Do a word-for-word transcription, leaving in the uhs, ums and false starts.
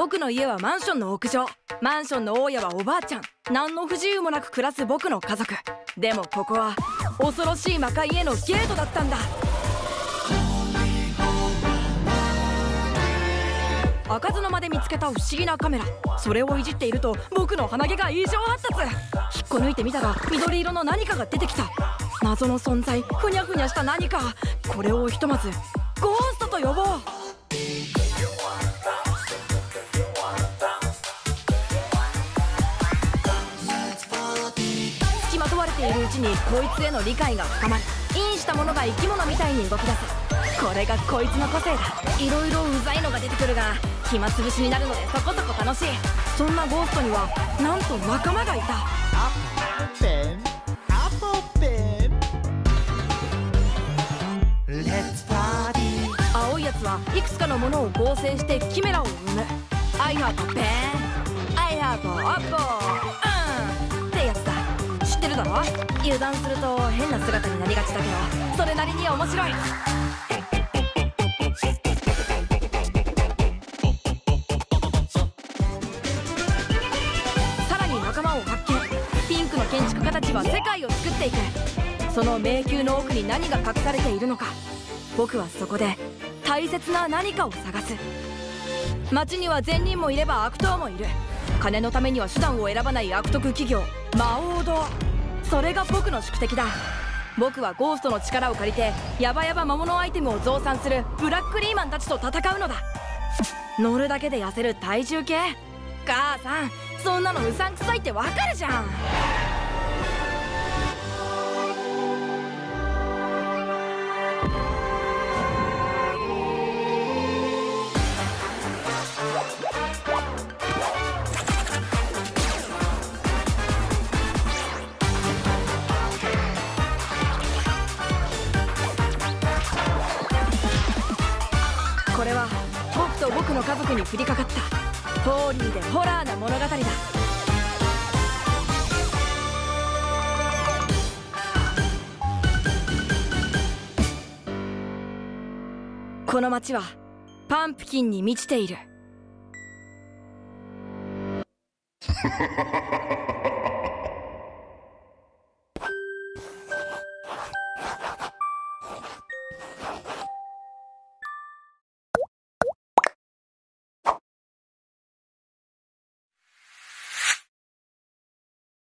僕の家はマンションの屋上。マンションの大家はおばあちゃん。何の不自由もなく暮らす僕の家族。でもここは恐ろしい魔界へのゲートだったんだ。開かずの間で見つけた不思議なカメラ。それをいじっていると僕の鼻毛が異常発達。引っこ抜いてみたら緑色の何かが出てきた。謎の存在、ふにゃふにゃした何か。これをひとまずゴーストと呼ぼう。付きまとわれているうちにこいつへの理解が深まる。インしたものが生き物みたいに動き出す。これがこいつの個性だ。いろいろうざいのが出てくるが暇つぶしになるのでそこそこ楽しい。そんなゴーストにはなんと仲間がいた。 アポペンアポペンレッツパーティー。 青いやつはいくつかのものを合成してキメラを生む。I have a pen I have a apple うんってやつだ。知ってるだろ。油断すると変な姿になりがちだけどそれなりに面白い。さらに仲間を発見。ピンクの建築家たちは世界を作っていく。その迷宮の奥に何が隠されているのか。僕はそこで大切な何かを探す。街には善人もいれば悪党もいる。金のためには手段を選ばない悪徳企業魔王堂。それが僕の宿敵だ。僕はゴーストの力を借りてヤバヤバ魔物アイテムを増産するブラックリーマンたちと戦うのだ。乗るだけで痩せる体重計。母さんそんなのうさんくさいってわかるじゃん。これは僕と僕の家族に降りかかったホーリーでホラーな物語だ。この街はパンプキンに満ちている。